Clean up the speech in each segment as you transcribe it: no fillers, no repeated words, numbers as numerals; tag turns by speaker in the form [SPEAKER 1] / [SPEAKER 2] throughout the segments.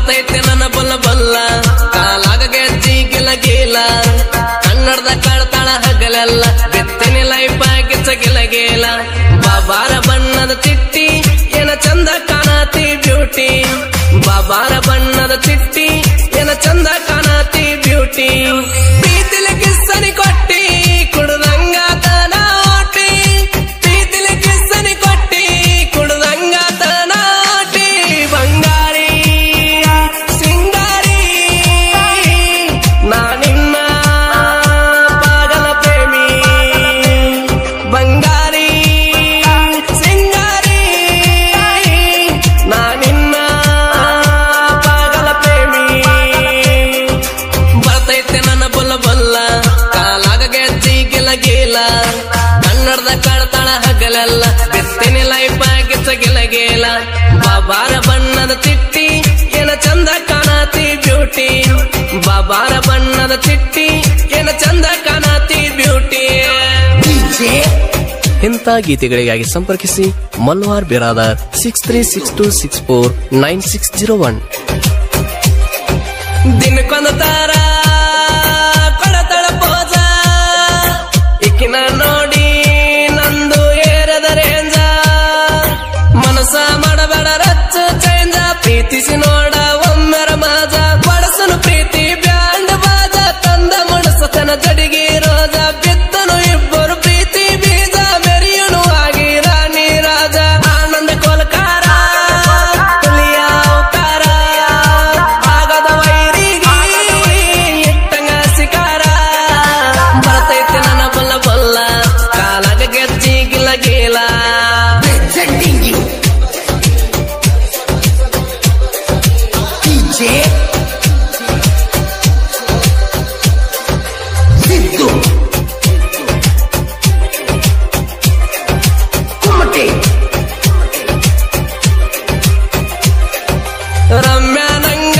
[SPEAKER 1] ಬರ್ತೈತೆ ನನ್ನ ಬಲ್ಲ ಬಲ್ಲ ಕಾಲಾಗ ಗೆಜ್ಜಿ ಗಿಲ ಗಿಲ ಕನ್ನಡದ ಕಾಡ್ತಾಳ ಹಗಲೆಲ್ಲ ಬೆತ್ತನೆ ಲೈಫ್ ಗಿಚ್ಚ ಗಿಲ ಗಿಲ ಬಾಬಾರ ಬಣ್ಣದ ಚಿಟ್ಟಿ ಏನ ಚಂದ ಕಾಣತಿ ಬ್ಯೂಟಿ ಬಾಬಾರ ಬಣ್ಣದ ಚಿಟ್ಟಿ ಏನ ಚಂದ ಕಾಣತಿ ಬ್ಯೂಟಿ ಪ್ರೀತಿಲಿ ಕಿಸ್ಸನಿ ಕೊಟ್ಟಿ ಕುಡ್ದಂಗ ತನಾಟಿ ಪ್ರೀತಿಲಿ ಕಿಸ್ಸನಿ ಕೊಟ್ಟಿ ಕುಡ್ದಂಗ ತನಾಟಿ ಬಂಗಾರಿ ಸಿಂಗಾರಿ ನಾನಿನ್ನ ಪಾಗಲ ಪ್ರೇಮಿ ಬಂಗಾರಿ ಸಿಂಗಾರಿ ನಾನಿನ್ನ ಪಾಗಲ ಪ್ರೇಮಿ ಬರ್ತೈತೆ ನನ್ನ ಬಲ್ಲ ಬಲ್ಲ ಕಾಲಾಗ ಗೆಜ್ಜಿ ಗಿಲ ಗಿಲ ಕನ್ನಡದ ಕಾಡ್ತಾಳ ಹಗಲೆಲ್ಲ ಬೆತ್ತನೆ ಲೈಫ್ ಗಿಚ್ಚ ಗಿಲ ಗಿಲ ಬಾಬಾರ ಬಣ್ಣದ ಚಿಟ್ಟಿ ಏನ ಚಂದ ಕಾಣತಿ ಬ್ಯೂಟಿ ಬಾಬಾರ ಬಣ್ಣದ ಚಿಟ್ಟಿ ಏನ ಚಂದ ಕಾಣತಿ ಬ್ಯೂಟಿ ಇಂಥ ಗೀತೆಗಳಿಗಾಗಿ ಸಂಪರ್ಕಿಸಿ ಮಲ್ವಾರ್ ಬಿರಾದರ್ 6362649601 ದಿನಕ್ಕೊಂದು ತಾರ ಕೊಡತಳ ಪೋಜ ಇಕ್ಕಿನ ನೋಡಿ ನಂದು ಏರದ ರೇಂಜ ಮನಸ ಮಾಡಬೇಡ ರಚ್ಚ ಚೇಂಜ ಪ್ರೀತಿಸಿ ನೋಡ ಒಮ್ಮೆರ ಮಾಜ ಬಳಸನು ಪ್ರೀತಿ ಬ್ಯಾಂಡ್ ಬಾಜ ತಂದ ಮುಣಸತನ ಜಡಿಗೆ ರೋಜ ಬಿತ್ತನು ಇಬ್ಬರು ಪ್ರೀತಿ ಬೀಜ ಮೆರಿಯನು ಆಗಿ ರಾಣಿ ರಾಜ ಆನಂದ ಕೋಲ್ಕಾರ ಹುಲಿಯ ಅವತಾರ ಆಗದ ವೈರಿಗೆ ಇಟ್ಟಂಗ ಸಿಕಾರ ಬರ್ತೈತೆ ನನ್ನ ಬಲ್ಲ ಬಲ್ಲ ಕಾಲಾಗ ಗೆಜ್ಜಿ ಗಿಲ ಗಿಲ ರಮ್ಯ ನಂಗ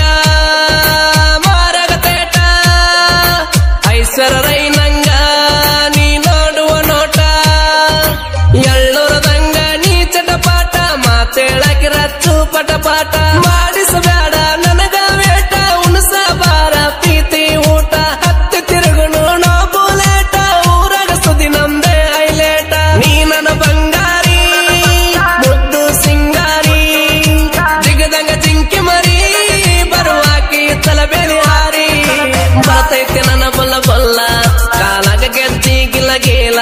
[SPEAKER 1] ಮಾರಗತೇಟ ಐಶ್ವರ್ಯ ನಂಗ ನೀ ನೋಡುವ ನೋಟ ಎಳ್ಳೂರದಂಗ ನೀ ಚಟಪಾಟ ಮಾತೇಳಕ್ಕೆ ರಚ್ಚು ಪಟಪಾಟ ಮಾಡಿಸಬೇಡ ನನಗ ವೇಟ ಉಣಸ ಬಾರ ಪ್ರೀತಿ ಊಟ ಹತ್ತಿ ತಿರುಗುನು ನೋ ಬುಲೇಟ ಊರಾಗ ಸುದಿ ನಮ್ದೇ ಹೈಲೇಟ ನೀ ನನ್ನ ಬಂಗಾರಿ ಮುದ್ದು ಸಿಂಗಾರಿ ಜಿಗದಂಗ ಜಿಂಕಿ ಮರಿ ಬರುವಾಕಿ ತಲಬೇಲಿ ಹಾರಿ ಬರ್ತೈತೆ ನನ್ನ ಬಲ್ಲ ಬಲ್ಲ ಕಾಲಾಗ ಗೆಜ್ಜಿ ಗಿಲ ಗಿಲ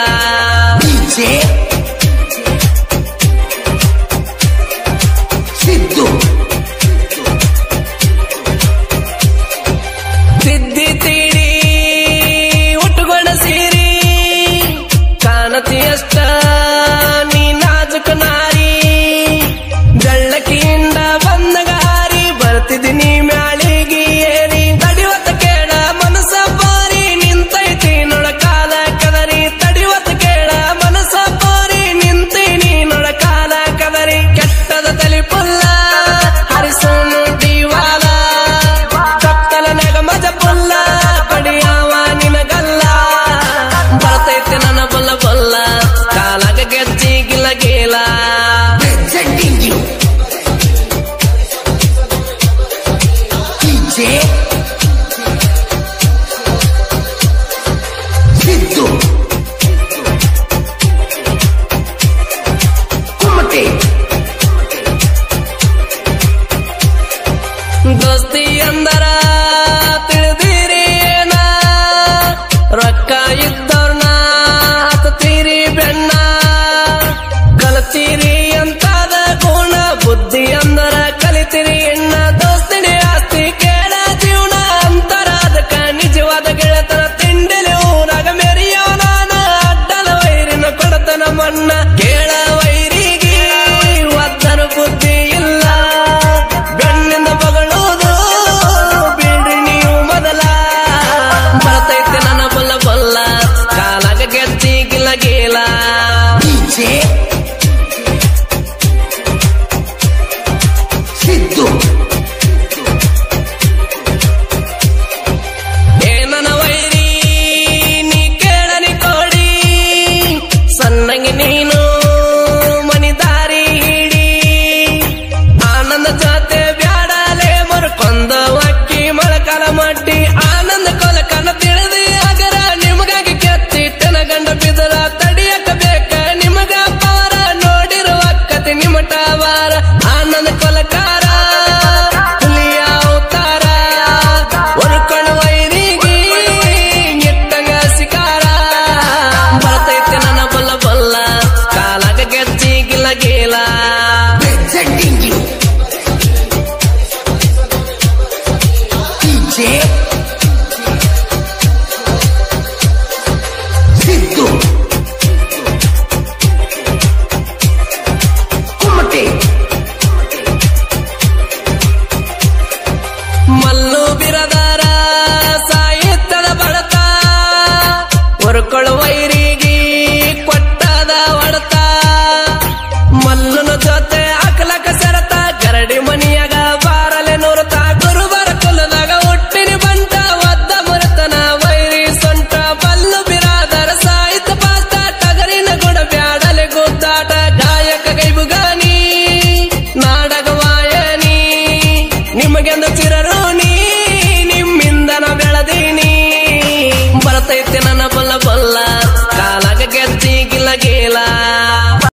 [SPEAKER 1] ಸಿದ್ದಿ ತೀಡಿ ಉಟ್ಟುಕೊಂಡ ಸೀರಿ ಕಾಣತಿ ಅಷ್ಟ ನೀ ನಾಜುಕ ನಾರಿ ಜಳ್ಳಕಿಯಿಂದ ಬಂದಗಾರಿ ಬರ್ತಿದ್ದೀನಿ ಮ್ಯಾಳಿಗಿ ಏರಿ ತಡಿವತ್ತ ಕೇಳ ಮನಸ ಬಾರಿ ನಿಂತೈತಿ ನೋಡ ಕಾಲ ಕದರಿ ತಡಿವತ್ತ ಕೇಳ ಮನಸ ಬಾರಿ ನಿಂತೀನಿ ನೋಡ ಕಾಲ ಕದರಿ ಕೆಟ್ಟದ ತಲಿ ಪುಲ್ಲ ಹರಿಸೋನು ದಿವಾಲ ಕತ್ತಲ ನೆಗ ಮಜ ಪುಲ್ಲ ಪಡಿಯಾವ ನಿನಗಲ್ಲ ಬರ್ತೈತೆ ನನ್ನ ಬಲ್ಲ ಬಲ್ಲ ಕಾಲಾಗ ಗೆಜ್ಜಿ ಗಿಲ ಗಿಲ ದೋಸ್ತಿ ಅಂದರ ತಿಳಿದಿರಿ ಏನ ರೊಕ್ಕ ಇದ್ದವ್ರನ್ನ ಹತ್ತೀರಿ ಬೆಣ್ಣ ಕಲತೀರಿ ಅಂತದ ಗುಣ ಬುದ್ಧಿ ಅಂದರ ಕಲಿತಿರಿ ಎಣ್ಣ ದೋಸ್ತಿನಿ ಆಸ್ತಿ ಕೇಳ ಜೀವನ ಅಂತರ ಅದಕ್ಕ ನಿಜವಾದ ಗೆಳತನ ತಿಂಡಿಲಿ ಊರಾಗ ಮೆರಿಯೋ ನಾನ ಅಡ್ಡದ ವೈರಿನ ಕೊಡತನ ಮಣ್ಣ ಕೇಳ ವೈರಿಗೆ ಒದ್ದನ ಬುದ್ಧಿ ಇಲ್ಲ ಬೆಣ್ಣಿಂದ ಬಗಳೋದು ಬಿಡ್ರಿ ನೀವು ಮೊದಲ ಬರ್ತೈತೆ ನನ್ನ ಬಲ್ಲ ಬಲ್ಲ ಕಾಲಾಗ ಗೆಜ್ಜಿ ಗಿಲ ಗಿಲ ಏನನ ವೈರಿ ನೀ ಕೇಳನಿ ಕೊಡಿ ಸಣ್ಣಂಗೆ ನೀನು ಮಲ್ಲು ಬಿರದಾರ ಸಾಹಿತ್ಯದ ಬಳತ ಹೊರಕೊಳ್ಳುವ